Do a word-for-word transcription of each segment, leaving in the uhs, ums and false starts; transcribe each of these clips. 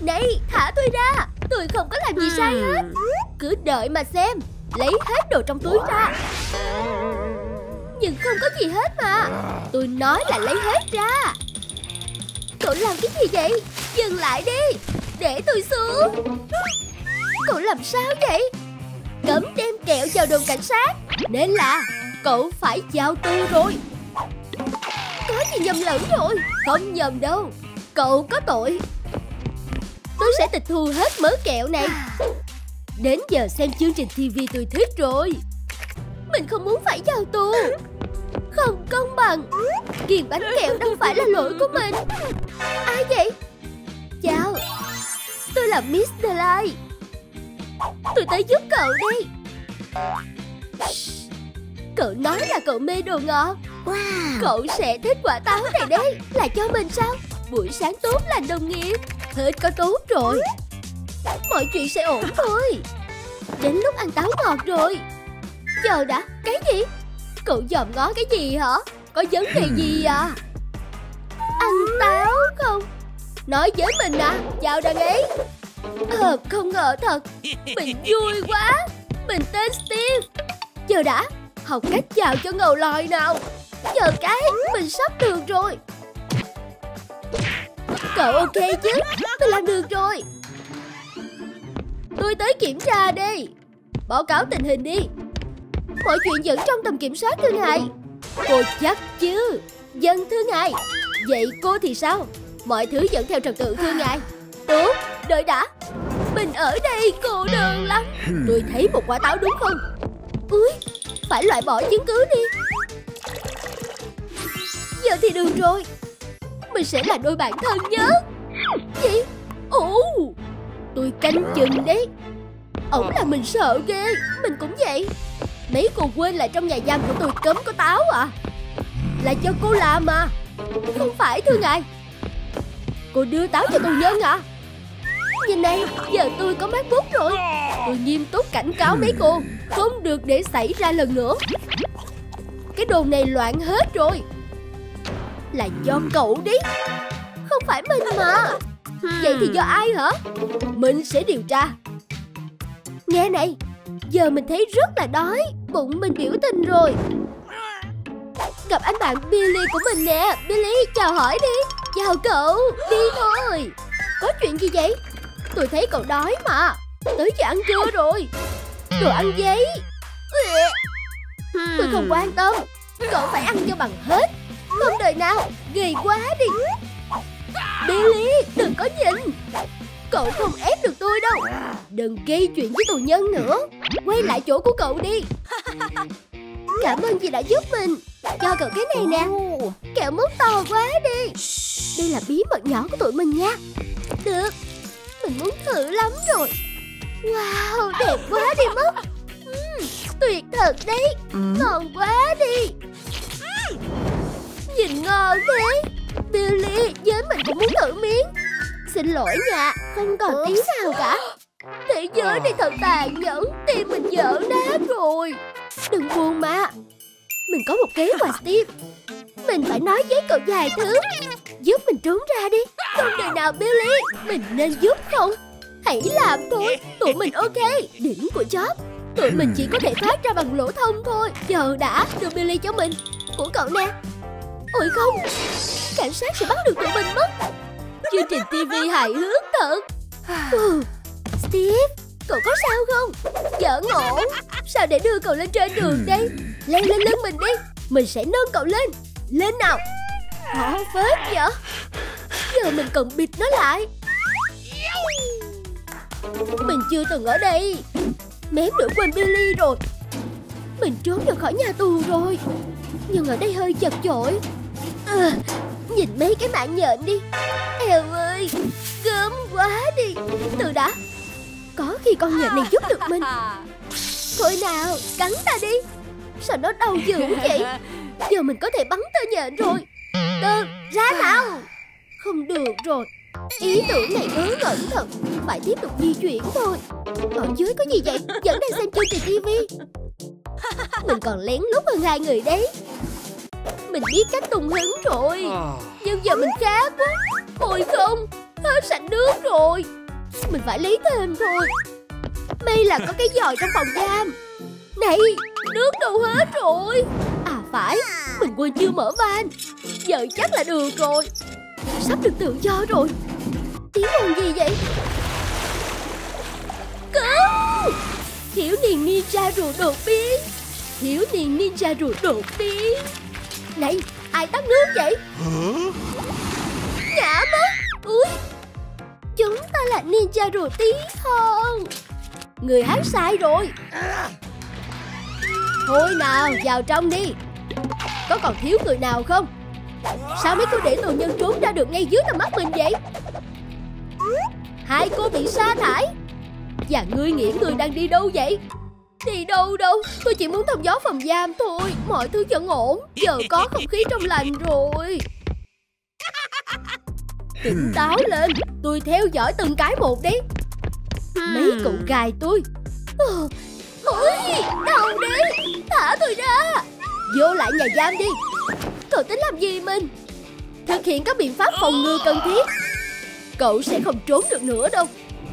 Này, thả tôi ra. Tôi không có làm gì sai hết. Cứ đợi mà xem. Lấy hết đồ trong túi ra. Nhưng không có gì hết mà. Tôi nói là lấy hết ra. Cậu làm cái gì vậy? Dừng lại đi. Để tôi xuống. Cậu làm sao vậy? Cấm đem kẹo vào đồn cảnh sát. Nên là cậu phải vào tù rồi. Có gì nhầm lẫn rồi. Không nhầm đâu. Cậu có tội. Tôi sẽ tịch thu hết mớ kẹo này. Đến giờ xem chương trình ti vi tôi thích rồi. Mình không muốn phải vào tù. Không công bằng. Kiêng bánh kẹo đâu phải là lỗi của mình. Ai vậy? Chào, tôi là mít-tơ Lai. Tôi tới giúp cậu đây. Cậu nói là cậu mê đồ ngọt. Wow. Cậu sẽ thích quả táo này đấy. Là cho mình sao? Buổi sáng tốt lành đồng nghiệp. Hết có tốt rồi. Mọi chuyện sẽ ổn thôi. Đến lúc ăn táo ngọt rồi. Chờ đã, cái gì? Cậu dòm ngó cái gì hả? Có vấn đề gì à? Ăn táo không? Nói với mình à, chào đàn ấy. Ờ, không ngờ thật. Mình vui quá. Mình tên Steve. Chờ đã, học cách chào cho ngầu lòi nào. Chờ cái, mình sắp được rồi. Cậu ok chứ? Tôi làm được rồi. Tôi tới kiểm tra đây. Báo cáo tình hình đi. Mọi chuyện vẫn trong tầm kiểm soát thưa ngài. Cô chắc chứ? Dân thưa ngài. Vậy cô thì sao? Mọi thứ vẫn theo trật tự thưa ngài. Tốt, đợi đã. Mình ở đây cô đơn lắm. Tôi thấy một quả táo đúng không? Úi, phải loại bỏ chứng cứ đi. Giờ thì được rồi. Mình sẽ là đôi bạn thân nhất. Gì? Ồ, tôi canh chừng đấy. Ổng là mình sợ ghê. Mình cũng vậy. Mấy cô quên là trong nhà giam của tôi cấm có táo à? Là cho cô làm mà. Không phải thưa ngài. Cô đưa táo cho tù nhân à? Nhìn này, giờ tôi có mác bút rồi. Tôi nghiêm túc cảnh cáo mấy cô không được để xảy ra lần nữa. Cái đồn này loạn hết rồi. Là do cậu đấy. Không phải mình mà. Vậy thì do ai hả? Mình sẽ điều tra. Nghe này, giờ mình thấy rất là đói. Bụng mình biểu tình rồi. Gặp anh bạn Billy của mình nè. Billy, chào hỏi đi. Chào cậu, đi thôi. Có chuyện gì vậy? Tôi thấy cậu đói mà. Tới giờ ăn trưa rồi. Đồ ăn giấy. Tôi không quan tâm. Cậu phải ăn cho bằng hết. Không đời nào. Ghê quá đi. Billy, đừng có nhìn. Cậu không ép được tôi đâu. Đừng gây chuyện với tù nhân nữa. Quay lại chỗ của cậu đi. Cảm ơn chị đã giúp mình. Cho cậu cái này nè. Kẹo mút to quá đi. Đây là bí mật nhỏ của tụi mình nha. Được. Mình muốn thử lắm rồi. Wow, đẹp quá đi mất. uhm, Tuyệt thật đấy. Ngon quá đi. Nhìn ngon thế. Billy, với mình cũng muốn thử miếng. Xin lỗi nha, không còn tí nào cả. Thế giới này thật tàn nhẫn. Tim mình vỡ nát rồi. Đừng buồn mà. Mình có một kế hoạch Steve. Mình phải nói với cậu vài thứ. Giúp mình trốn ra đi. Không đời nào Billy. Mình nên giúp không? Hãy làm thôi. Tụi mình ok. Đỉnh của job. Tụi mình chỉ có thể thoát ra bằng lỗ thông thôi. Chờ đã, đưa Billy cho mình. Của cậu nè. Ôi không, cảnh sát sẽ bắt được tụi mình mất. Chương trình ti vi hài hước thật. ừ. Steve, cậu có sao không? Giỡn ổn. Sao để đưa cậu lên trên đường đây? Leo lên lưng mình đi. Mình sẽ nâng cậu lên. Lên nào. Khó phết vậy. Giờ mình cần bịt nó lại. Mình chưa từng ở đây. Mém nữa quên Billy rồi. Mình trốn được khỏi nhà tù rồi. Nhưng ở đây hơi chật chội. à, Nhìn mấy cái mạng nhện đi. Eo ơi, gớm quá đi. Từ đã. Có khi con nhện này giúp được mình. Thôi nào, cắn ta đi. Sao nó đau dữ vậy? Giờ mình có thể bắn tơ nhện rồi. Tơ, ra nào. Không được rồi. Ý tưởng này ngớ ngẩn thật. Phải tiếp tục di chuyển thôi. Ở dưới có gì vậy? Vẫn đang xem chương trình ti vi. Mình còn lén lút hơn hai người đấy. Mình biết cách tung hứng rồi. Nhưng giờ mình khác quá. Ôi không, Hết sạch nước rồi. Mình phải lấy thêm thôi. May là có cái vòi trong phòng giam. Này, nước đâu hết rồi. À phải, mình quên chưa mở van. Giờ chắc là được rồi. Sắp được tự do rồi. Tiếng ồn gì vậy? Cứu! Thiếu niên ninja rùa đột biến. Thiếu niên ninja rùa đột biến. Này, ai tắt nước vậy? Ngã mất. Úi, chúng ta là ninja rùa tí hon. Người hát sai rồi. Thôi nào, vào trong đi. Có còn thiếu người nào không? Sao mấy cô để tù nhân trốn ra được ngay dưới tầm mắt mình vậy? Hai cô bị sa thải. Và ngươi nghĩ ngươi đang đi đâu vậy? Đi đâu đâu, tôi chỉ muốn thông gió phòng giam thôi. Mọi thứ vẫn ổn. Giờ có không khí trong lành rồi. Tỉnh táo lên. Tôi theo dõi từng cái một đi. Mấy cậu gài tôi. Ôi, đau đi. Thả tôi ra. Vô lại nhà giam đi. Cậu tính làm gì mình? Thực hiện các biện pháp phòng ngừa cần thiết. Cậu sẽ không trốn được nữa đâu.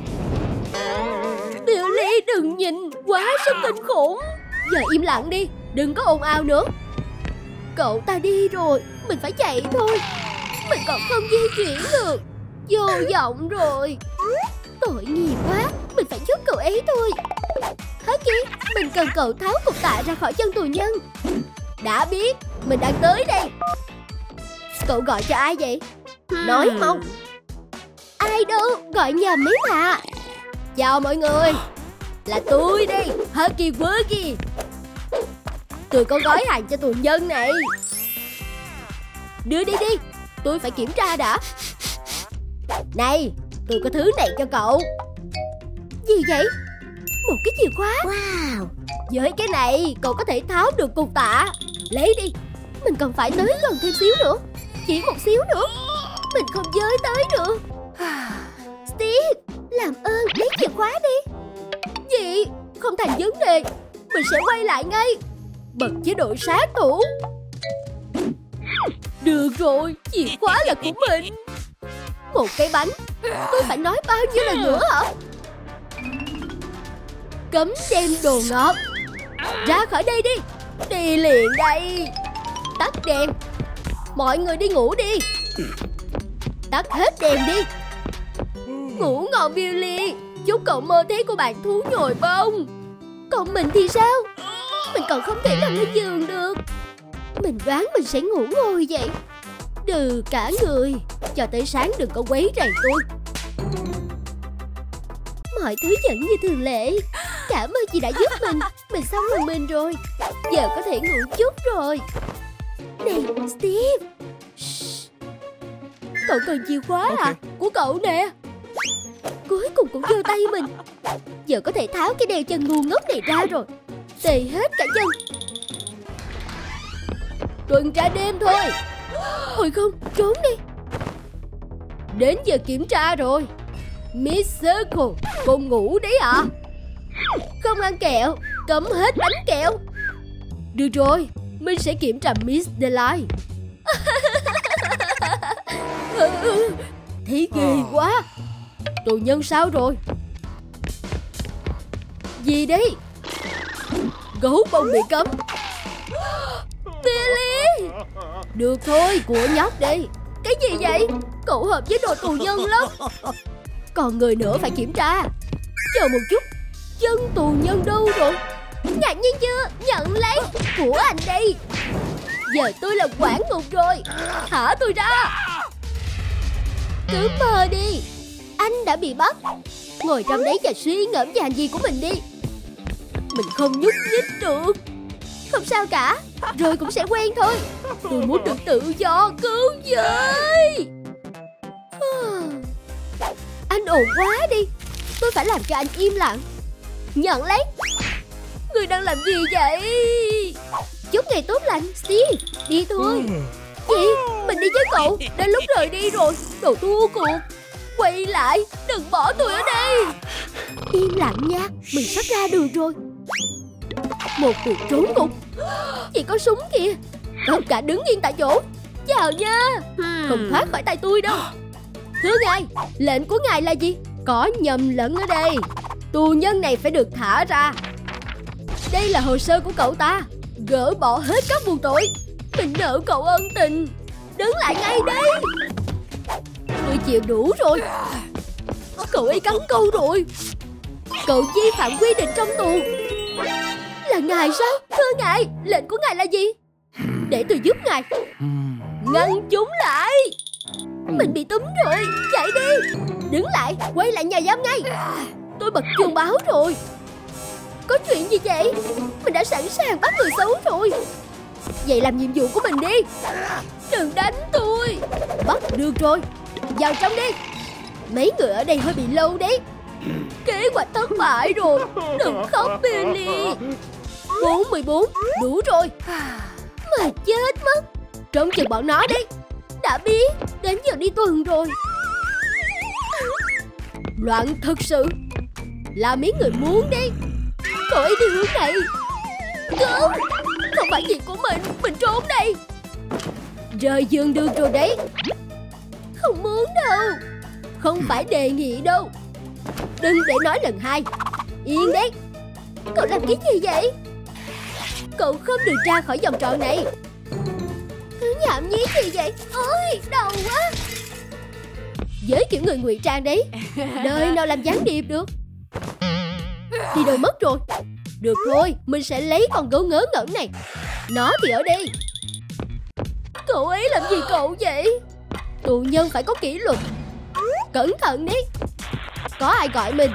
Billy, đừng nhìn. Quá sức kinh khủng. Giờ im lặng đi. Đừng có ồn ào nữa. Cậu ta đi rồi. Mình phải chạy thôi. Mình còn không di chuyển được. Vô vọng rồi. Tội nghiệp quá. Mình phải giúp cậu ấy thôi. Husky, mình cần cậu tháo cục tạ ra khỏi chân tù nhân. Đã biết. Mình đang tới đây. Cậu gọi cho ai vậy? Nói mau. Ai đâu, gọi nhầm mấy mà. Chào mọi người. Là tôi đây, Husky Wuggy. Tôi có gói hàng cho tù nhân này. Đưa đi đi. Tôi phải kiểm tra đã. Này, tôi có thứ này cho cậu. Gì vậy? Một cái chìa khóa. Wow. Với cái này cậu có thể tháo được cục tạ. Lấy đi. Mình cần phải tới gần thêm xíu nữa. Chỉ một xíu nữa. Mình không với tới được. Steve, làm ơn lấy chìa khóa đi. Gì? Không thành vấn đề. Mình sẽ quay lại ngay. Bật chế độ sát thủ. Được rồi, chìa khóa là của mình. Một cái bánh. Tôi phải nói bao nhiêu lần nữa hả? Cấm đem đồ ngọt. Ra khỏi đây đi. Đi liền đây. Tắt đèn. Mọi người đi ngủ đi. Tắt hết đèn đi. Ngủ ngon Billy. Chúc cậu mơ thấy cô bạn thú nhồi bông. Còn mình thì sao? Mình còn không thể nằm lên giường được. Mình đoán mình sẽ ngủ ngồi vậy. Đừ cả người. Cho tới sáng đừng có quấy rầy tôi. Mọi thứ vẫn như thường lệ. Cảm ơn chị đã giúp mình. Mình xong rồi mình rồi. Giờ có thể ngủ chút rồi. Này Steve. Shh. Cậu cần chìa khóa à? Okay. Của cậu nè. Cuối cùng cũng vô tay mình. Giờ có thể tháo cái đeo chân ngu ngốc này ra rồi. Tê hết cả chân. Tuần tra đêm thôi. Ôi không, trốn đi. Đến giờ kiểm tra rồi. Miss Circle, cô ngủ đấy ạ? À? Không ăn kẹo, cấm hết bánh kẹo. Được rồi, mình sẽ kiểm tra Miss Delight. Thấy ghê quá. Tù nhân sao rồi? Gì đấy? Gấu bông bị cấm. Billy. Được thôi, của nhóc đi. Cái gì vậy? Cậu hợp với đồ tù nhân lắm. Còn người nữa phải kiểm tra. Chờ một chút. Chân tù nhân đâu rồi? Ngạc nhiên chưa? Nhận lấy. Của anh đây. Giờ tôi là quản ngục rồi. Thả tôi ra. Cứ mơ đi. Anh đã bị bắt. Ngồi trong đấy và suy ngẫm về hành vi của mình đi. Mình không nhúc nhích được. Không sao cả. Rồi cũng sẽ quen thôi. Tôi muốn được tự do. Cứu với. Anh ồn quá đi. Tôi phải làm cho anh im lặng. Nhận lấy. Người đang làm gì vậy? Chúc ngày tốt lành Steve. Đi thôi. Gì? Mình đi với cậu. Đến lúc rời đi rồi. Đồ thua cuộc. Quay lại. Đừng bỏ tôi ở đây. Im lặng nha. Mình sắp ra đường rồi. Một cuộc trốn ngục. Chỉ có súng kìa. Tất cả đứng yên tại chỗ. Chào nha. Không thoát khỏi tay tôi đâu. Thưa ngài, lệnh của ngài là gì? Có nhầm lẫn ở đây. Tù nhân này phải được thả ra. Đây là hồ sơ của cậu ta. Gỡ bỏ hết các buộc tội. Mình nợ cậu ân tình. Đứng lại ngay đây. Tôi chịu đủ rồi. Cậu ấy cắn câu rồi. Cậu vi phạm quy định trong tù. Là ngài sao? Thưa ngài, lệnh của ngài là gì? Để tôi giúp ngài. Ngăn chúng lại. Mình bị túm rồi. Chạy đi. Đứng lại, quay lại nhà giam ngay. Tôi bật chuông báo rồi. Có chuyện gì vậy? Mình đã sẵn sàng bắt người xấu rồi. Vậy làm nhiệm vụ của mình đi. Đừng đánh tôi. Bắt được rồi. Vào trong đi. Mấy người ở đây hơi bị lâu đấy. Kế hoạch thất bại rồi. Đừng khóc Billy. Bốn mươi bốn. Đủ rồi. Mà chết mất. Trông chừng bọn nó đi. Đã biết. Đến giờ đi tuần rồi. Loạn thực sự. Là mấy người muốn đi. Cậu ấy đi hướng này. Không. Không phải việc của mình. Mình trốn đây. Rời giường được rồi đấy. Không muốn đâu. Không phải đề nghị đâu. Đừng để nói lần hai. Yên đấy. Cậu làm cái gì vậy? Cậu không được ra khỏi vòng tròn này. Cứ nhảm nhí gì vậy? Ôi đau quá. Với kiểu người ngụy trang đấy, đời nào làm gián điệp được. Thì đời mất rồi. Được thôi, mình sẽ lấy con gấu ngớ ngẩn này. Nó thì ở đây. Cậu ấy làm gì cậu vậy? Tù nhân phải có kỷ luật. Cẩn thận đi. Có ai gọi mình?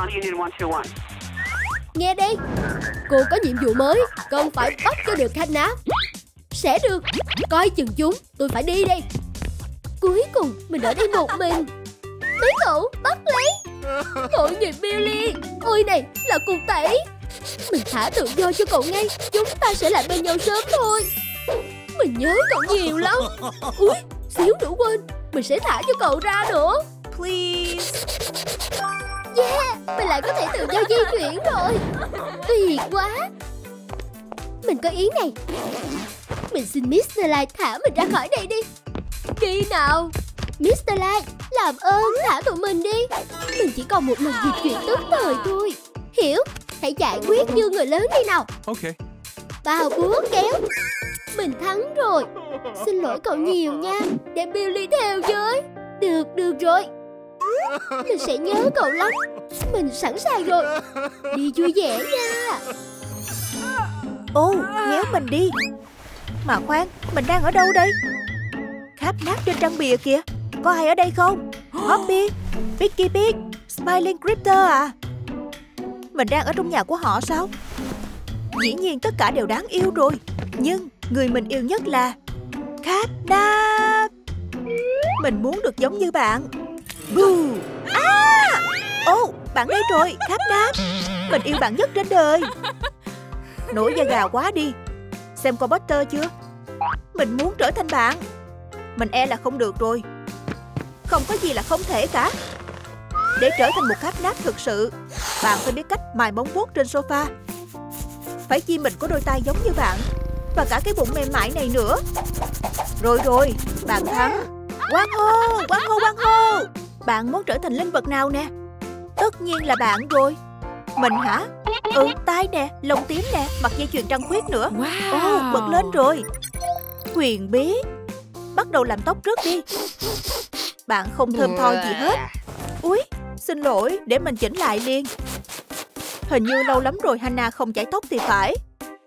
Nghe đây. Cô có nhiệm vụ mới. Cần phải bắt cho được Hannah. Sẽ được. Coi chừng chúng. Tôi phải đi đây. Cuối cùng mình ở đây một mình. Mấy cậu bắt lấy. Tội nghiệp Billy. Ôi này là cục tẩy. Mình thả tự do cho cậu ngay. Chúng ta sẽ lại bên nhau sớm thôi. Mình nhớ cậu nhiều lắm. Úi, xíu nữa quên. Mình sẽ thả cho cậu ra nữa. Please. Yeah, mình lại có thể tự do di chuyển rồi. Tuyệt quá. Mình có ý này. Mình xin mít tơ Light thả mình ra khỏi đây đi. Khi nào? mít tơ Light, làm ơn thả tụi mình đi. Mình chỉ còn một lần di chuyển tức thời thôi. Hiểu? Hãy giải quyết như người lớn đi nào. Ok. Bao búa kéo. Mình thắng rồi. Xin lỗi cậu nhiều nha. Để Billy theo với. Được, được rồi. Mình sẽ nhớ cậu lắm. Mình sẵn sàng rồi. Đi vui vẻ nha. Ô, nhéo mình đi. Mà khoan, mình đang ở đâu đây? Khắp nắp trên trang bìa kìa. Có ai ở đây không? Hoppy, Picky Pig, Smiling Critter à? Mình đang ở trong nhà của họ sao? Dĩ nhiên tất cả đều đáng yêu rồi. Nhưng người mình yêu nhất là Khắp nắp. Mình muốn được giống như bạn. Bù. À! Ô, bạn đây rồi, Khắp nắp. Mình yêu bạn nhất trên đời. Nổi da gà quá đi. Xem coi Butter chưa? Mình muốn trở thành bạn. Mình e là không được rồi. Không có gì là không thể cả. Để trở thành một Khắp nắp thực sự, bạn phải biết cách mài móng vuốt trên sofa. Phải chi mình có đôi tay giống như bạn. Và cả cái bụng mềm mại này nữa. Rồi rồi, bạn thắng. Quang hô, quang hô, quang hô. Bạn muốn trở thành linh vật nào nè? Tất nhiên là bạn rồi. Mình hả? Ừ, tai nè, lông tím nè, mặt dây chuyền trăng khuyết nữa. Wow. Ồ, bật lên rồi. Huyền bí. Bắt đầu làm tóc trước đi. Bạn không thơm tho gì hết. Úi, xin lỗi, để mình chỉnh lại liền. Hình như lâu lắm rồi Hannah không chải tóc thì phải.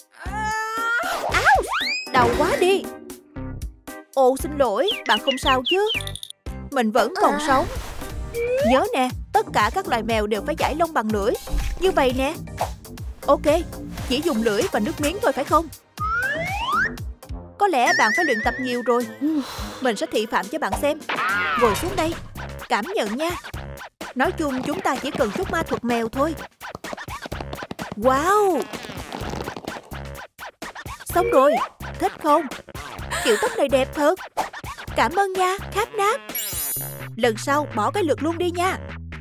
Áo, đau quá đi. Ồ, xin lỗi, bạn không sao chứ? Mình vẫn còn sống. Nhớ nè, tất cả các loài mèo đều phải chải lông bằng lưỡi. Như vậy nè. Ok, chỉ dùng lưỡi và nước miếng thôi phải không? Có lẽ bạn phải luyện tập nhiều rồi. Mình sẽ thị phạm cho bạn xem. Ngồi xuống đây. Cảm nhận nha. Nói chung chúng ta chỉ cần chút ma thuật mèo thôi. Wow. Xong rồi. Thích không? Kiểu tóc này đẹp thật. Cảm ơn nha, Khắp nắp. Lần sau bỏ cái lược luôn đi nha.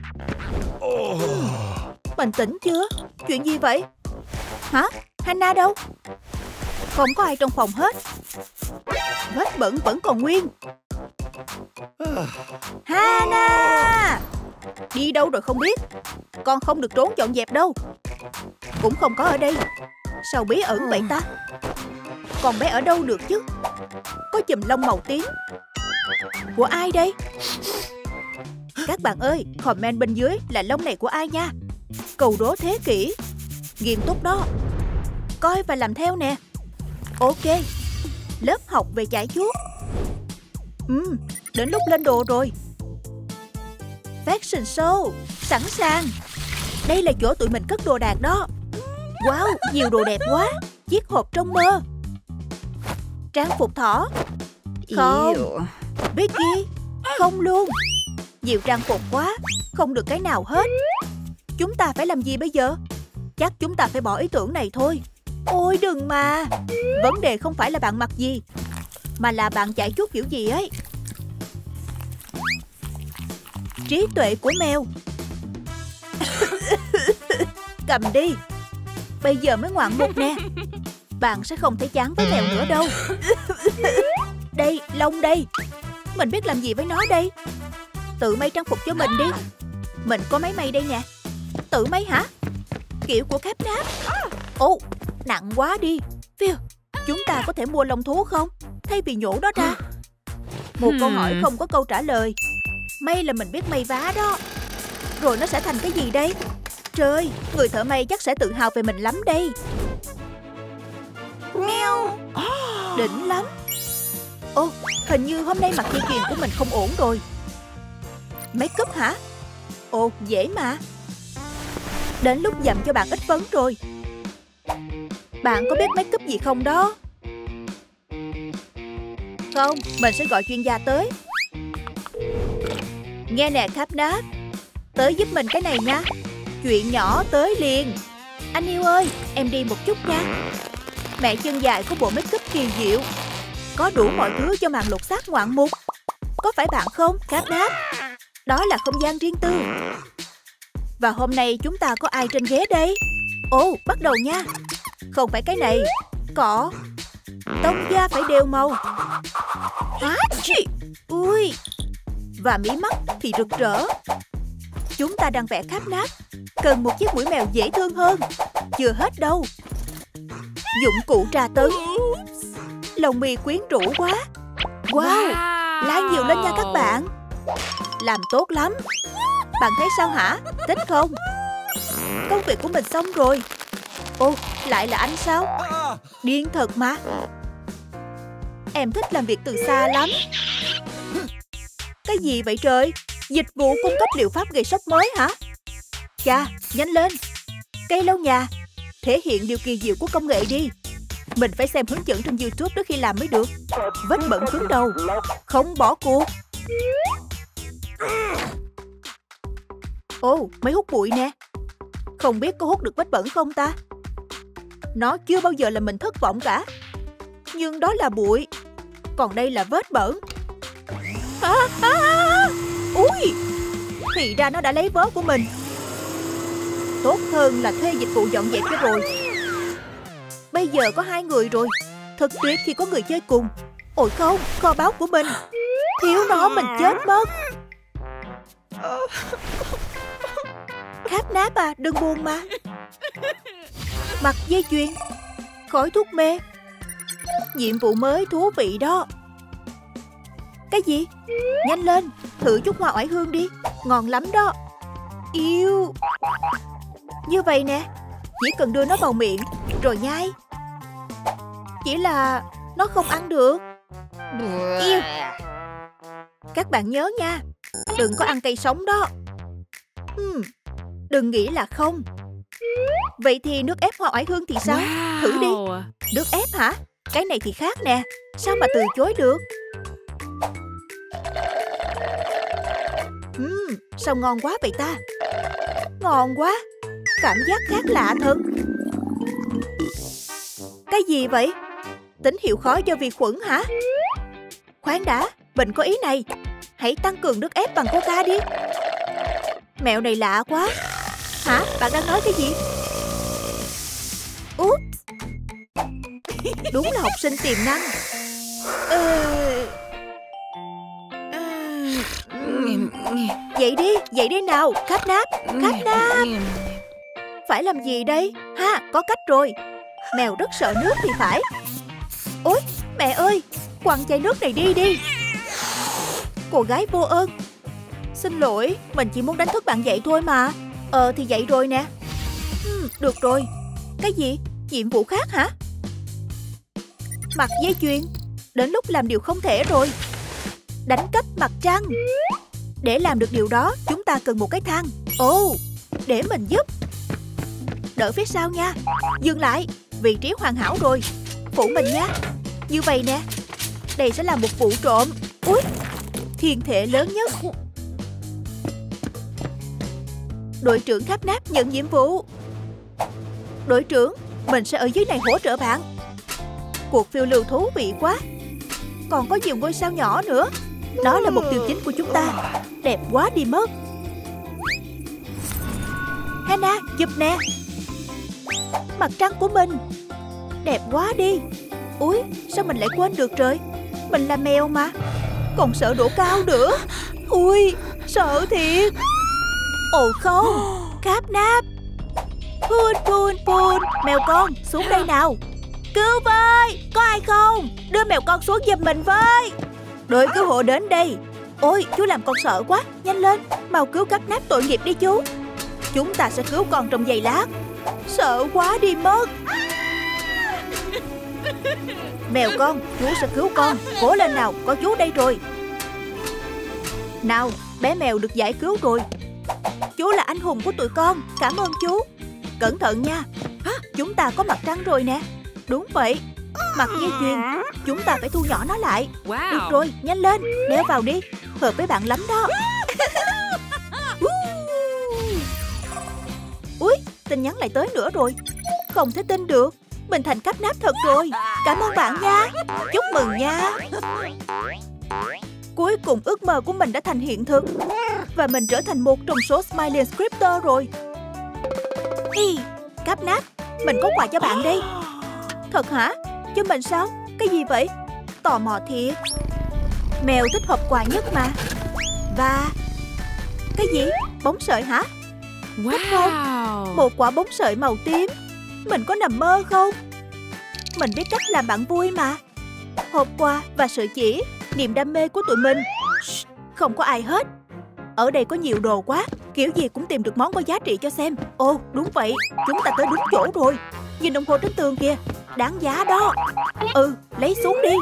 Mình tỉnh chưa? Chuyện gì vậy? Hả? Hannah đâu? Không có ai trong phòng hết. Vết bẩn vẫn còn nguyên. Hana! Đi đâu rồi không biết. Con không được trốn dọn dẹp đâu. Cũng không có ở đây. Sao bí ẩn vậy ta? Con bé ở đâu được chứ? Có chùm lông màu tím. Của ai đây? Các bạn ơi, comment bên dưới là lông này của ai nha. Câu đố thế kỷ. Nghiêm túc đó. Coi và làm theo nè. Ok. Lớp học về chải chuốt. Ừ, đến lúc lên đồ rồi. Fashion show. Sẵn sàng. Đây là chỗ tụi mình cất đồ đạc đó. Wow, nhiều đồ đẹp quá. Chiếc hộp trong mơ. Trang phục thỏ. Không. Vicky. Không luôn. Nhiều trang phục quá. Không được cái nào hết. Chúng ta phải làm gì bây giờ? Chắc chúng ta phải bỏ ý tưởng này thôi. Ôi đừng mà. Vấn đề không phải là bạn mặc gì, mà là bạn chải chuốt kiểu gì ấy. Trí tuệ của mèo. Cầm đi. Bây giờ mới ngoạn mục nè. Bạn sẽ không thấy chán với mèo nữa đâu. Đây, lông đây. Mình biết làm gì với nó đây? Tự may trang phục cho mình đi. Mình có máy may đây nè. Tự may hả? Kiểu của Capnap. Ồ, nặng quá đi. Phiêu, chúng ta có thể mua lông thú không? Thay vì nhổ nó ra. Một câu hỏi không có câu trả lời. May là mình biết may vá đó. Rồi nó sẽ thành cái gì đây? Trời, người thợ may chắc sẽ tự hào về mình lắm đây. Mèo. Đỉnh lắm. Ô, hình như hôm nay mặt dây chuyền của mình không ổn rồi. Make up hả? Ồ, dễ mà. Đến lúc dặm cho bạn ít phấn rồi. Bạn có biết make up gì không đó? Không, mình sẽ gọi chuyên gia tới. Nghe nè Capnap, tới giúp mình cái này nha. Chuyện nhỏ tới liền. Anh yêu ơi, em đi một chút nha. Mẹ chân dài có bộ make up kỳ diệu. Có đủ mọi thứ cho màn lột xác ngoạn mục. Có phải bạn không, Capnap? Đó là không gian riêng tư. Và hôm nay chúng ta có ai trên ghế đây? Ồ, bắt đầu nha. Không phải cái này. Cọ. Tông da phải đều màu. Á chị. Ui. Và mí mắt thì rực rỡ. Chúng ta đang vẽ Capnap. Cần một chiếc mũi mèo dễ thương hơn. Chưa hết đâu. Dụng cụ tra tấn. Lông mi quyến rũ quá. Wow, like nhiều lên nha các bạn. Làm tốt lắm. Bạn thấy sao hả? Thích không? Công việc của mình xong rồi. Ô, lại là anh sao? Điên thật mà. Em thích làm việc từ xa lắm. Cái gì vậy trời? Dịch vụ cung cấp liệu pháp gây sốc mới hả? Chà, nhanh lên. Cây lau nhà. Thể hiện điều kỳ diệu của công nghệ đi. Mình phải xem hướng dẫn trên YouTube trước khi làm mới được. Vết bẩn cứng đầu. Không bỏ cuộc. Ồ, máy hút bụi nè. Không biết có hút được vết bẩn không ta? Nó chưa bao giờ làm mình thất vọng cả. Nhưng đó là bụi. Còn đây là vết bẩn. À, à, à. Ui. Thì ra nó đã lấy vớ của mình. Tốt hơn là thuê dịch vụ dọn dẹp cho rồi. Bây giờ có hai người rồi. Thật tuyệt khi có người chơi cùng. Ôi không, kho báu của mình. Thiếu nó mình chết mất. Capnap à, đừng buồn mà. Mặc dây chuyền. Khói thuốc mê. Nhiệm vụ mới thú vị đó. Cái gì? Nhanh lên, thử chút hoa oải hương đi. Ngon lắm đó. Yêu. Như vậy nè. Chỉ cần đưa nó vào miệng rồi nhai. Chỉ là nó không ăn được. Yêu. Các bạn nhớ nha, đừng có ăn cây sống đó. hmm, Đừng nghĩ là không. Vậy thì nước ép hoa oải hương thì sao? Wow. Thử đi. Nước ép hả? Cái này thì khác nè. Sao mà từ chối được? uhm, Sao ngon quá vậy ta? Ngon quá. Cảm giác khác lạ thật. Cái gì vậy? Tín hiệu khó do vi khuẩn hả? Khoan đã, mình có ý này. Hãy tăng cường nước ép bằng coca đi. Mẹo này lạ quá. Hả? Bạn đang nói cái gì? Úp. Đúng là học sinh tiềm năng. Ừ. Dậy đi, dậy đi nào. Khắp náp, khắp náp. Phải làm gì đây? Ha, có cách rồi. Mèo rất sợ nước thì phải. Ôi, mẹ ơi, quăng chai nước này đi đi. Cô gái vô ơn. Xin lỗi, mình chỉ muốn đánh thức bạn dậy thôi mà. Ờ thì dậy rồi nè. hmm, Được rồi. Cái gì? Nhiệm vụ khác hả? Mặc dây chuyền. Đến lúc làm điều không thể rồi. Đánh cắp mặt trăng. Để làm được điều đó, chúng ta cần một cái thang. Ồ, để mình giúp. Đợi phía sau nha. Dừng lại. Vị trí hoàn hảo rồi. Phụ mình nha. Như vậy nè. Đây sẽ là một vụ trộm. Úi, thiên thể lớn nhất. Đội trưởng Khắp Náp nhận nhiệm vụ. Đội trưởng, mình sẽ ở dưới này hỗ trợ bạn. Cuộc phiêu lưu thú vị quá. Còn có nhiều ngôi sao nhỏ nữa. Đó là mục tiêu chính của chúng ta. Đẹp quá đi mất. Hana, giúp nè. Mặt trăng của mình. Đẹp quá đi. Úi, sao mình lại quên được trời. Mình là mèo mà. Còn sợ độ cao nữa. Ui, sợ thiệt. Ồ không, Khắp Náp. Pun pun pun. Mèo con, xuống đây nào. Cứu với, có ai không? Đưa mèo con xuống giùm mình với. Đội cứu hộ đến đây. Ôi, chú làm con sợ quá. Nhanh lên, mau cứu Khắp Náp tội nghiệp đi chú. Chúng ta sẽ cứu con trong giây lát. Sợ quá đi mất. Mèo con, chú sẽ cứu con. Cố lên nào, có chú đây rồi. Nào, bé mèo được giải cứu rồi. Chú là anh hùng của tụi con. Cảm ơn chú. Cẩn thận nha. Hả? Chúng ta có mặt trăng rồi nè. Đúng vậy. Mặc dây chuyền. Chúng ta phải thu nhỏ nó lại. Wow. Được rồi, nhanh lên. Đeo vào đi. Hợp với bạn lắm đó. Úi, tin nhắn lại tới nữa rồi. Không thể tin được. Mình thành Khắp Náp thật rồi. Cảm ơn bạn nha. Chúc mừng nha. Cuối cùng ước mơ của mình đã thành hiện thực. Và mình trở thành một trong số Smiley Scripter rồi. Hi, Khắp Náp, mình có quà cho bạn đây. Thật hả? Cho mình sao? Cái gì vậy? Tò mò thiệt. Mèo thích hộp quà nhất mà. Và... Cái gì? Bóng sợi hả? Thích không? Một quả bóng sợi màu tím. Mình có nằm mơ không? Mình biết cách làm bạn vui mà. Hộp quà và sợi chỉ. Niềm đam mê của tụi mình. Shh, không có ai hết. Ở đây có nhiều đồ quá. Kiểu gì cũng tìm được món có giá trị cho xem. Ồ, đúng vậy. Chúng ta tới đúng chỗ rồi. Nhìn đồng hồ trên tường kìa. Đáng giá đó. Ừ, lấy xuống đi.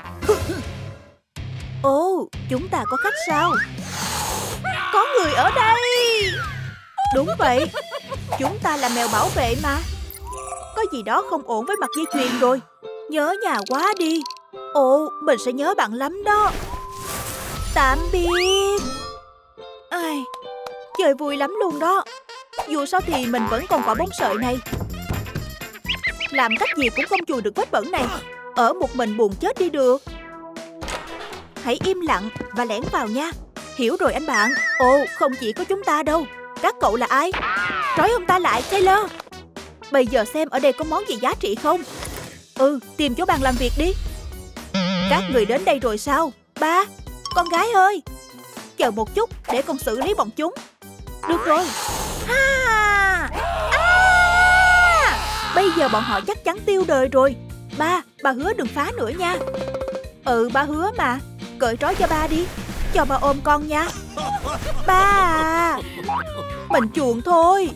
Ồ, chúng ta có khách sao? Có người ở đây. Đúng vậy. Chúng ta là mèo bảo vệ mà. Có gì đó không ổn với mặt dây chuyền rồi. Nhớ nhà quá đi. Ồ, mình sẽ nhớ bạn lắm đó. Tạm biệt. Ai, chơi vui lắm luôn đó. Dù sao thì mình vẫn còn quả bóng sợi này. Làm cách gì cũng không chùi được vết bẩn này. Ở một mình buồn chết đi được. Hãy im lặng và lẻn vào nha. Hiểu rồi anh bạn. Ồ, không chỉ có chúng ta đâu. Các cậu là ai? Trói ông ta lại, Taylor. Bây giờ xem ở đây có món gì giá trị không. Ừ, tìm chỗ bàn làm việc đi. Các người đến đây rồi sao? Ba, con gái ơi. Chờ một chút để con xử lý bọn chúng. Được rồi. Ha! À! Bây giờ bọn họ chắc chắn tiêu đời rồi. Ba, ba hứa đừng phá nữa nha. Ừ, ba hứa mà. Cởi trói cho ba đi. Cho ba ôm con nha. Ba à, mình chuộng thôi.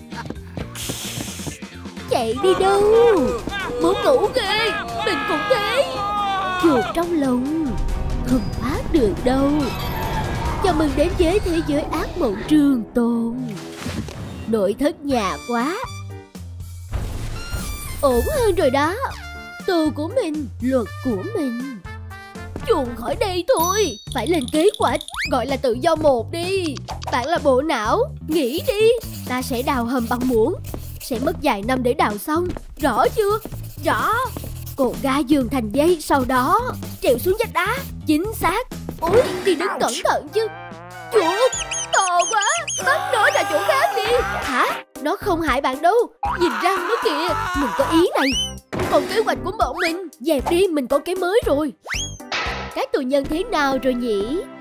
Chạy đi đâu? Muốn ngủ kìa. Mình cũng thế. Chuột trong lòng không thoát được đâu. Chào mừng đến với thế giới ác mộng trường tồn. Nội thất nhà quá. Ổn hơn rồi đó. Tù của mình, luật của mình. Chuồn khỏi đây thôi. Phải lên kế hoạch. Gọi là tự do một đi. Bạn là bộ não. Nghĩ đi. Ta sẽ đào hầm bằng muỗng. Sẽ mất vài năm để đào xong. Rõ chưa? Rõ. Cột ga giường thành dây. Sau đó trèo xuống vách đá. Chính xác. Ôi, đi đứng cẩn thận chứ. Chuột to quá. Bắt nó ra chỗ khác đi. Hả? Nó không hại bạn đâu. Nhìn răng nó kìa. Mình có ý này. Còn kế hoạch của bọn mình. Dẹp đi, mình có cái mới rồi. Các tù nhân thế nào rồi nhỉ?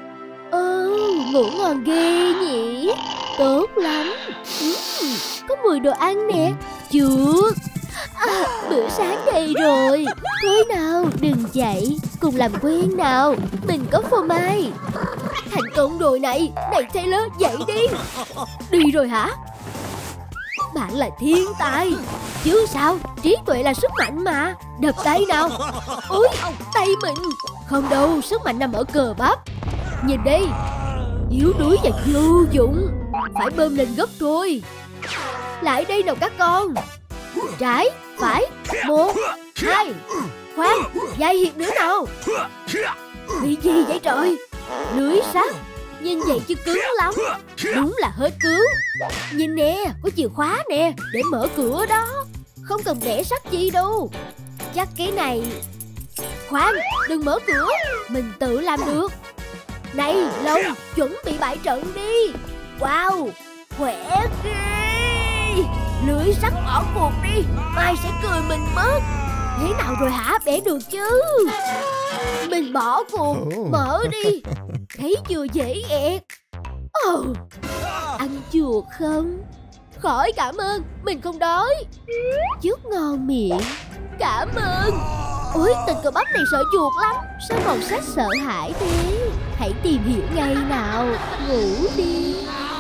Ồ, ngủ ngon ghê nhỉ. Tốt lắm. uhm, Có mùi đồ ăn nè. Chuột à, bữa sáng đây rồi. Thôi nào, đừng chạy, cùng làm quen nào. Mình có phô mai. Thành công rồi này. Này Taylor, dậy đi. Đi rồi hả? Bạn là thiên tài. Chứ sao, trí tuệ là sức mạnh mà. Đập tay nào. Ôi, tay mình. Không đâu, sức mạnh nằm ở cờ bắp. Nhìn đây, yếu đuối và vô dụng. Phải bơm lên gấp thôi. Lại đây nào các con. Trái, phải, một, hai. Khoan, vài hiệp nữa nào. Bị gì vậy trời? Lưới sắt. Nhìn vậy chứ cứng lắm. Đúng là hết cứu. Nhìn nè, có chìa khóa nè, để mở cửa đó. Không cần bẻ sắt gì đâu. Chắc cái này. Khoan, đừng mở cửa. Mình tự làm được. Này, Long, chuẩn bị bại trận đi. Wow, khỏe ghê. Lưới sắt bỏ cuộc đi, mai sẽ cười mình mất. Thế nào rồi hả, bẻ được chứ? Mình bỏ cuộc, mở đi. Thấy chưa, dễ ẹt. Ồ, ăn chuột không? Khỏi, cảm ơn, mình không đói. Chút ngon miệng. Cảm ơn. Ôi, tên cơ bắp này sợ chuột lắm. Sao màu sắc sợ hãi thế? Hãy tìm hiểu ngay nào. Ngủ đi.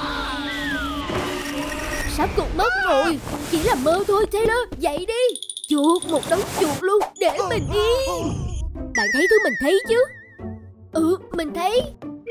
Sắp cục mất rồi. Chỉ là mơ thôi Taylor, dậy đi. Chuột, một đống chuột luôn, để mình yên. Bạn thấy thứ mình thấy chứ? Ừ, mình thấy.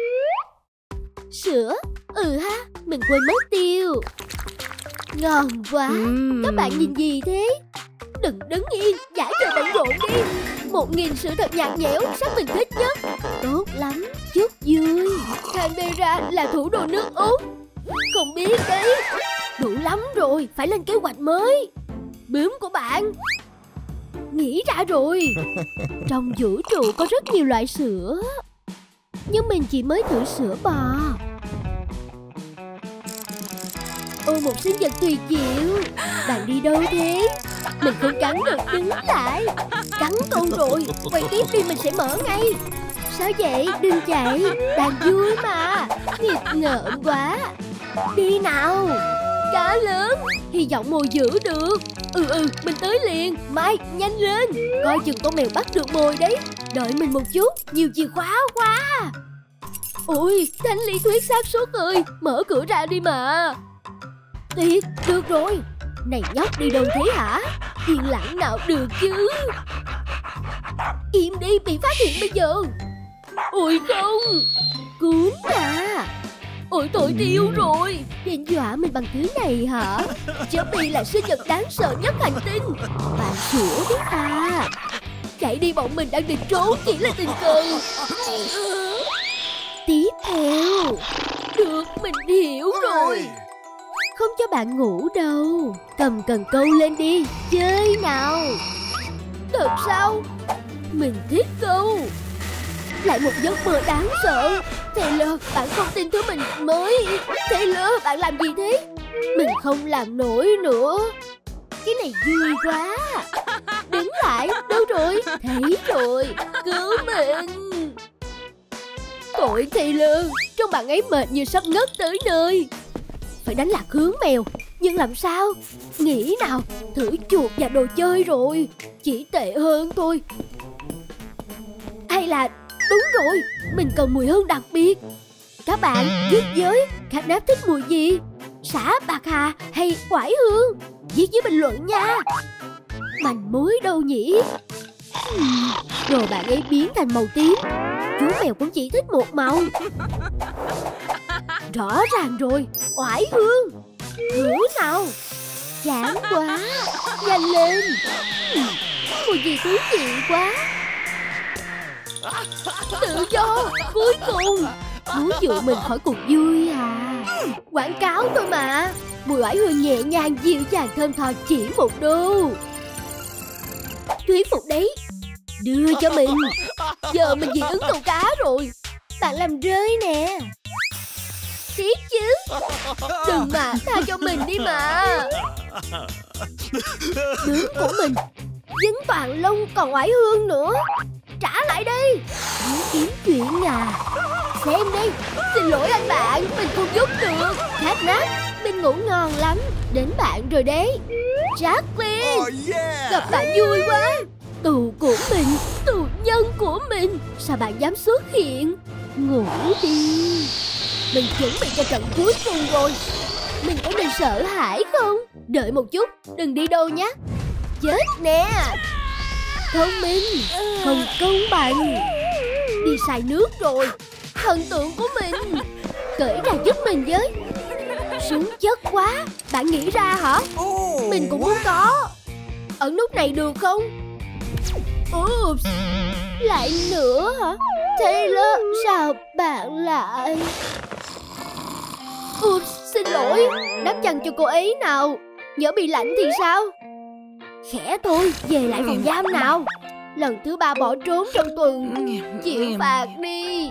Sữa. Ừ ha, mình quên mất tiêu. Ngon quá. uhm. Các bạn nhìn gì thế? Đừng đứng yên, giải trò bận rộn đi. Một nghìn sự thật nhạt nhẽo, sắc mình thích nhất. Tốt lắm, chút vui. Canberra là thủ đô nước Úc. Không biết đấy. Đủ lắm rồi, phải lên kế hoạch mới. Bướm của bạn. Nghĩ ra rồi. Trong vũ trụ có rất nhiều loại sữa, nhưng mình chỉ mới thử sữa bò. Ôi, một sinh vật tuyệt diệu. Bạn đi đâu thế? Mình không cắn được, đứng lại. Cắn con rồi. Quay tiếp đi, mình sẽ mở ngay. Sao vậy? Đừng chạy. Đang vui mà. Nghịch ngợm quá. Đi nào. Cá lớn. Hy vọng mồi giữ được. Ừ ừ, mình tới liền. Mai, nhanh lên. Coi chừng con mèo bắt được mồi đấy. Đợi mình một chút, nhiều chìa khóa quá. Ôi, thanh lý thuyết xác suất ơi. Mở cửa ra đi mà. Tuyệt, được rồi. Này nhóc, đi đâu thế hả? Yên lặng nào được chứ. Im đi, bị phát hiện bây giờ. Ôi không. Cún à. Ôi tội tiêu rồi. Định dọa mình bằng thứ này hả? Chubby là sinh vật đáng sợ nhất hành tinh. Bạn sủa biết à. Chạy đi, bọn mình đang định trốn, chỉ là tình cờ. Tiếp theo. Được, mình hiểu rồi. Không cho bạn ngủ đâu. Cầm cần câu lên đi, chơi nào. Thật sao? Mình thích câu. Lại một giấc mơ đáng sợ. Taylor, bạn không tin thứ mình mới. Taylor, bạn làm gì thế? Mình không làm nổi nữa. Cái này vui quá. Đứng lại, đâu rồi? Thấy rồi, cứu mình. Tội Taylor, trông bạn ấy mệt như sắp ngất tới nơi. Phải đánh lạc hướng mèo. Nhưng làm sao? Nghĩ nào, thử chuột và đồ chơi rồi. Chỉ tệ hơn thôi. Hay là đúng rồi, mình cần mùi hương đặc biệt. Các bạn viết với Cat Nap thích mùi gì? Xả, bạc hà hay oải hương? Viết với bình luận nha. Manh mối đâu nhỉ? Hmm, đồ bạn ấy biến thành màu tím. Chú mèo cũng chỉ thích một màu. Rõ ràng rồi, oải hương. Thử nào. Chán quá. Nhanh lên. hmm, Mùi gì thú vị quá. Tự do cuối cùng. Muốn dụ mình khỏi cuộc vui à? Quảng cáo thôi mà. Mùi oải hương nhẹ nhàng, dịu dàng, thơm tho, chỉ một đô. Thuyết phục đấy. Đưa cho mình. Giờ mình dị ứng câu cá rồi. Bạn làm rơi nè. Tiếc chứ. Đừng mà, tha cho mình đi mà. Bướm của mình dính toàn lông còn oải hương nữa. Trả lại đây. Muốn kiếm chuyện à? xem đi. Xin lỗi anh bạn, mình không giúp được. Khát nát, mình ngủ ngon lắm. Đến bạn rồi đấy. Jacqueline, Oh yeah. gặp bạn vui quá. Tù của mình, tù nhân của mình. Sao bạn dám xuất hiện? Ngủ đi. Mình chuẩn bị cho trận cuối cùng rồi. Mình có nên sợ hãi không? Đợi một chút, đừng đi đâu nhé. Chết nè. Thông minh, không công bằng. Đi xài nước rồi. Thần tượng của mình. Cởi ra giúp mình với. Súng chất quá. Bạn nghĩ ra hả? Mình cũng muốn có. Ẩn nút này được không? Oops. Lại nữa hả? Taylor, sao bạn lại... Oops, xin lỗi. Đắp chăn cho cô ấy nào. Nhỡ bị lạnh thì sao? Khẽ thôi, về lại phòng giam nào. Lần thứ ba bỏ trốn trong tuần. Chịu phạt đi.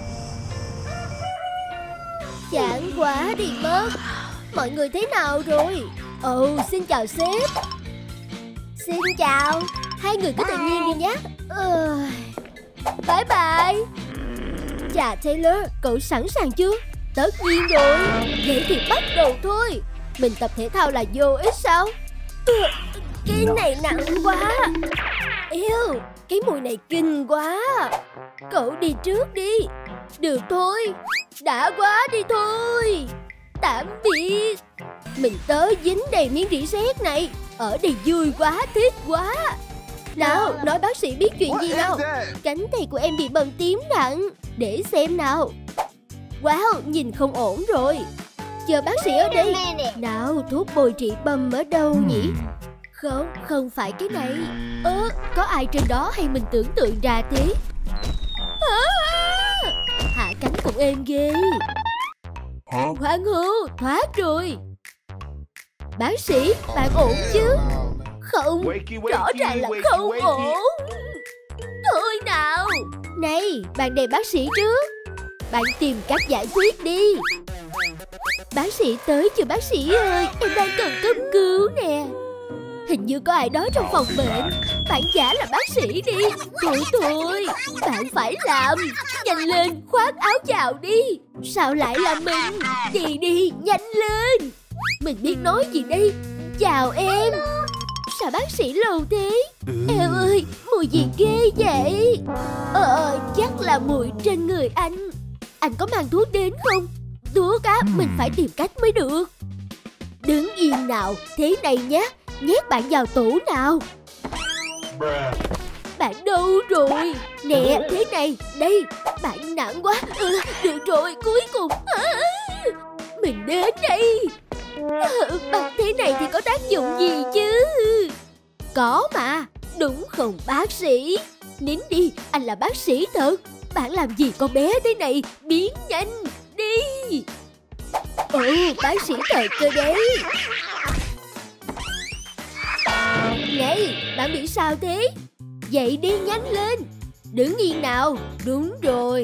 Chán quá đi mất. Mọi người thế nào rồi? Ồ, xin chào sếp. Xin chào. Hai người cứ tự nhiên đi nhé. ờ... Bye bye. Chà Taylor, cậu sẵn sàng chưa? Tất nhiên rồi. Vậy thì bắt đầu thôi. Mình tập thể thao là vô ích sao? Ừ, cái này nặng quá. Yêu, cái mùi này kinh quá. Cậu đi trước đi. Được thôi. Đã quá đi thôi. Tạm biệt. Mình tới dính đầy miếng rỉ sét này. Ở đây vui quá, thích quá. Nào, nói bác sĩ biết chuyện gì nào. Cánh tay của em bị bầm tím nặng. Để xem nào. Wow, nhìn không ổn rồi. Chờ bác sĩ ở đây. Nào, thuốc bồi trị bầm ở đâu nhỉ? Không, không phải cái này. Ơ, có ai trên đó hay mình tưởng tượng ra thế? À, hạ cánh cũng êm ghê. Khoan hô, thoát rồi. Bác sĩ, bạn ổn chứ? Không, rõ ràng là không ổn. Thôi nào. Này, bạn đề bác sĩ trước. Bạn tìm cách giải quyết đi. Bác sĩ tới chưa bác sĩ ơi? Em đang cần cấp cứu nè. Hình như có ai đó trong phòng bệnh. Bạn giả là bác sĩ đi. Thôi thôi, bạn phải làm. Nhanh lên, khoác áo vào đi. Sao lại là mình? Đi đi, nhanh lên. Mình biết nói gì đây? Chào em. Sao bác sĩ lâu thế? Em ơi, mùi gì ghê vậy? Ờ, chắc là mùi trên người anh. Anh có mang thuốc đến không? Thuốc á, mình phải tìm cách mới được. Đứng yên nào, thế này nhé. Nhét bạn vào tủ nào. Bạn đâu rồi? Nè, thế này, đây. Bạn nặng quá. Ừ, được rồi, cuối cùng à, mình đến đây. à, Bạn thế này thì có tác dụng gì chứ? Có mà. Đúng không bác sĩ? Nín đi, anh là bác sĩ thật. Bạn làm gì con bé thế này? Biến nhanh đi. Ồ, bác sĩ thật cơ đấy. Này, bạn bị sao thế? Dậy đi, nhanh lên. Đứng yên nào. Đúng rồi.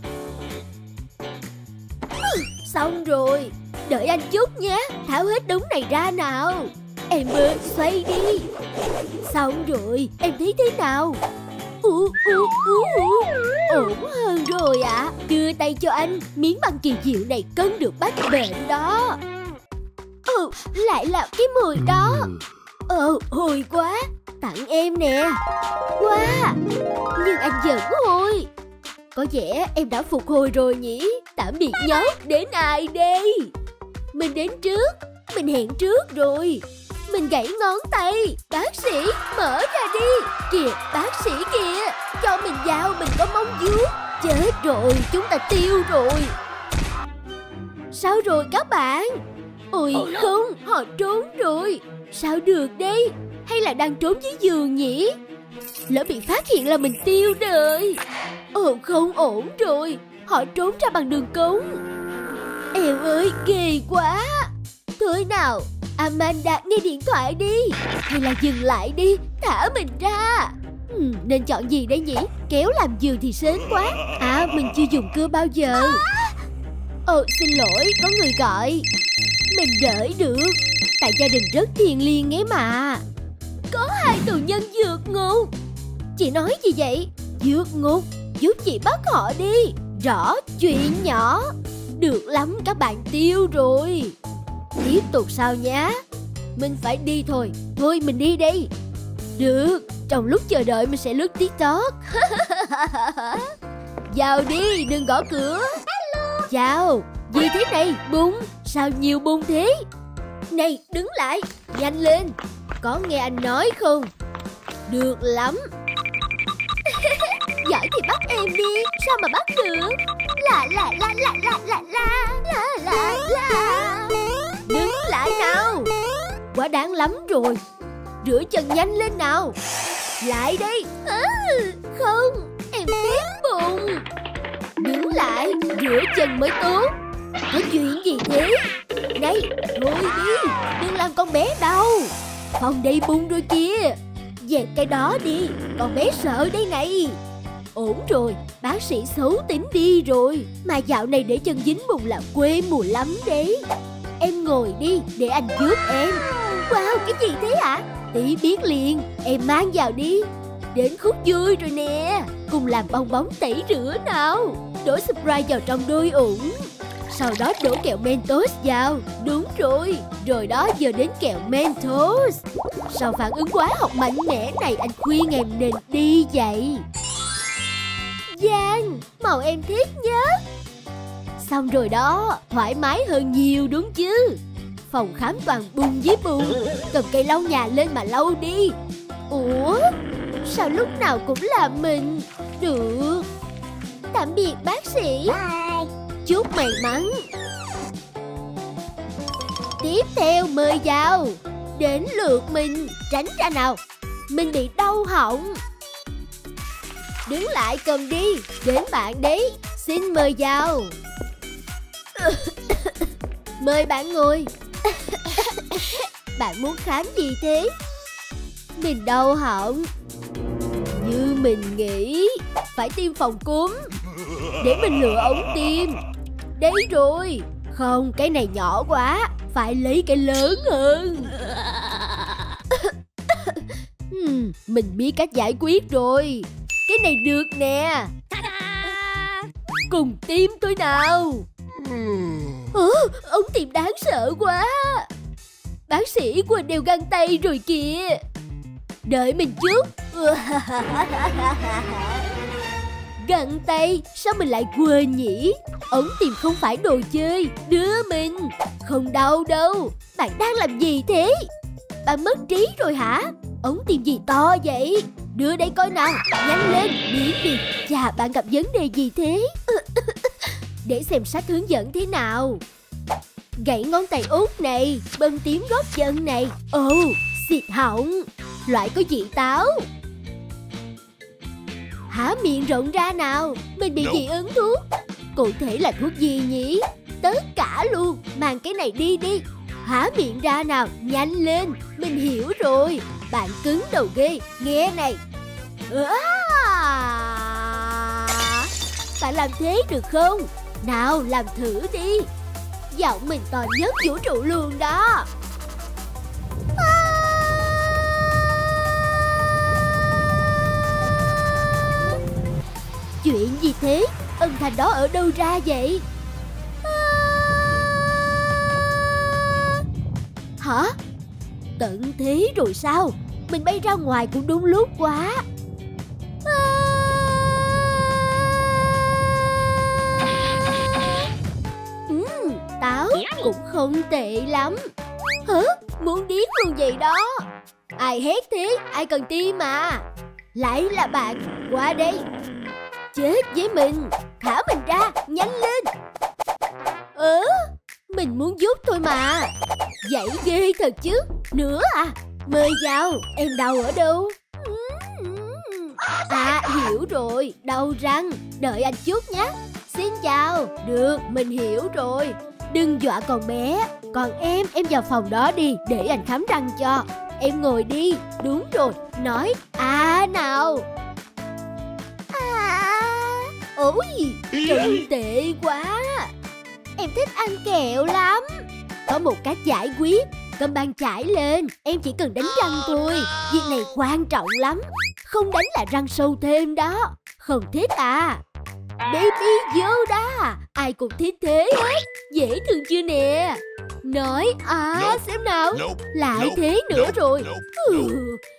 Xong rồi. Đợi anh chút nhé. Tháo hết đống này ra nào. Em ơi, xoay đi. Xong rồi, em thấy thế nào? Ú, ú, ú, ú. Ổn hơn rồi ạ. À. Đưa tay cho anh. Miếng băng kỳ diệu này cân được bách bệnh đó. Ừ, lại là cái mùi đó. Ờ, hôi quá. Tặng em nè. Wow, nhưng anh giận hôi. Có vẻ em đã phục hồi rồi nhỉ. Tạm biệt nhóc. Đến ai đây? Mình đến trước. Mình hẹn trước rồi. Mình gãy ngón tay. Bác sĩ, mở ra đi. Kìa, bác sĩ kìa. Cho mình vào, mình có móng vuốt. Chết rồi, chúng ta tiêu rồi. Sao rồi các bạn? Ôi không, họ trốn rồi. Sao được đây? Hay là đang trốn dưới giường nhỉ? Lỡ bị phát hiện là mình tiêu đời. Ồ không, ổn rồi. Họ trốn ra bằng đường cống. Em ơi, ghê quá. Thôi nào, Amanda nghe điện thoại đi. Hay là dừng lại đi, thả mình ra. ừ, Nên chọn gì đây nhỉ? Kéo làm giường thì sến quá. À, mình chưa dùng cưa bao giờ. Ồ, xin lỗi, có người gọi. Mình đợi được. Tại gia đình rất thiêng liêng ấy mà. Có hai tù nhân vượt ngục. Chị nói gì vậy? Vượt ngục? Giúp chị bắt họ đi. Rõ chuyện nhỏ. Được lắm, các bạn tiêu rồi. Tiếp tục sao nhá. Mình phải đi thôi. Thôi mình đi đi. Được, trong lúc chờ đợi mình sẽ lướt TikTok. Vào đi, đừng gõ cửa. Chào, gì thế này? Bún, sao nhiều bún thế? Này, đứng lại, nhanh lên. Có nghe anh nói không? Được lắm. Giỏi thì bắt em đi. Sao mà bắt được? La la la la la la la la la la. Đứng lại nào. Quá đáng lắm rồi. Rửa chân nhanh lên nào. Lại đây. À, không, em ghét bùn. Đứng lại, rửa chân mới tốt. Có chuyện gì thế? Đây, thôi đi. Đừng làm con bé đau. Phòng đầy bùn rồi kìa. Dẹp cái đó đi. Con bé sợ đây này. Ổn rồi, bác sĩ xấu tính đi rồi. Mà dạo này để chân dính bùn là quê mùa lắm đấy. Em ngồi đi, để anh giúp em. Wow, cái gì thế ạ? À? Tí biết liền, em mang vào đi. Đến khúc vui rồi nè. Cùng làm bong bóng tẩy rửa nào. Đổ Sprite vào trong đôi ủng. Sau đó đổ kẹo Mentos vào. Đúng rồi. Rồi đó, giờ đến kẹo Mentos. Sau phản ứng hóa học mạnh mẽ này, anh khuyên em nên đi vậy. Giang, màu em thích nhất. Xong rồi đó, thoải mái hơn nhiều đúng chứ. Phòng khám toàn bùn với bùn. Cầm cây lau nhà lên mà lau đi. Ủa, sao lúc nào cũng là mình? Được. Tạm biệt bác sĩ. Bye. Chúc may mắn. Tiếp theo mời vào. Đến lượt mình. Tránh ra nào. Mình bị đau họng. Đứng lại cầm đi. Đến bạn đấy. Xin mời vào. Mời bạn ngồi. Bạn muốn khám gì thế? Mình đau họng. Như mình nghĩ phải tiêm phòng cúm. Để mình lựa ống tiêm. Đây rồi. Không, cái này nhỏ quá. Phải lấy cái lớn hơn. hmm, Mình biết cách giải quyết rồi. Cái này được nè. Cùng tiêm tôi nào. Ủa, ống tiêm đáng sợ quá. Bác sĩ quên đeo găng tay rồi kìa. Đợi mình chút. Găng tay, sao mình lại quên nhỉ? Ống tiêm không phải đồ chơi. Đưa mình. Không đau đâu. Bạn đang làm gì thế? Bạn mất trí rồi hả? Ống tiêm gì to vậy? Đưa đây coi nào. Nhanh lên, biến đi. Chà, bạn gặp vấn đề gì thế? Để xem sách hướng dẫn thế nào. Gãy ngón tay út này. Bơm tím gót chân này. Ồ, xịt họng. Loại có dị táo. Há miệng rộng ra nào. Mình bị dị ứng thuốc. Cụ thể là thuốc gì nhỉ? Tất cả luôn. Mang cái này đi đi. Há miệng ra nào. Nhanh lên. Mình hiểu rồi. Bạn cứng đầu ghê. Nghe này. À! Bạn làm thế được không? Nào làm thử đi. Giọng mình to nhất vũ trụ luôn đó. À! Chuyện gì thế? Âm thanh đó ở đâu ra vậy? À! Hả? Tận thế rồi sao? Mình bay ra ngoài cũng đúng lúc quá. À! Uhm, táo cũng không tệ lắm. Hả? Muốn điếc luôn vậy đó. Ai hét thế? Ai cần tim mà. Lại là bạn. Qua đây. Chết với mình. Thả mình ra. Nhanh lên. Ơ, mình muốn giúp thôi mà. Vậy ghê thật chứ. Nữa à? Mời vào. Em đau ở đâu? À, hiểu rồi. Đau răng. Đợi anh chút nhé. Xin chào. Được, mình hiểu rồi. Đừng dọa con bé. Còn em, em vào phòng đó đi. Để anh khám răng cho. Em ngồi đi. Đúng rồi. Nói à nào. À. Ôi, trông tệ quá. Em thích ăn kẹo lắm. Có một cách giải quyết. Cầm bàn chải lên. Em chỉ cần đánh răng thôi. Việc này quan trọng lắm. Không đánh là răng sâu thêm đó. Không thích à? Baby Yoda, ai cũng thích thế hết. Dễ thương chưa nè. Nói à, xem nào. Lại thế nữa rồi. Ừ,